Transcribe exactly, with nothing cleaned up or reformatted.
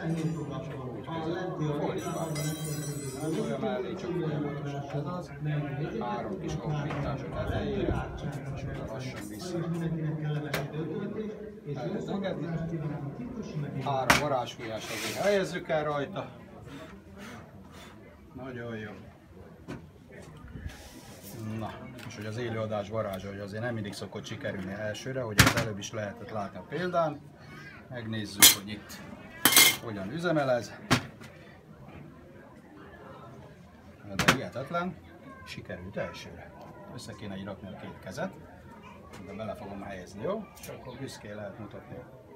Olyan mellé csak folyamatosan. Ez az. Három kis koppintás a tetejére, és oda lassan vissza. Elkezd engedni. Három varázsfújás azért helyezzük el rajta. Nagyon jó. Na, és hogy az élőadás varázsa, hogy azért nem mindig szokott sikerülni elsőre, hogy az előbb is lehetett látni a példán. Megnézzük, hogy itt hogyan üzemelez. De hihetetlen, sikerült elsőre. Össze kéne így rakni a két kezet, de bele fogom helyezni, jó? És akkor büszkén lehet mutatni.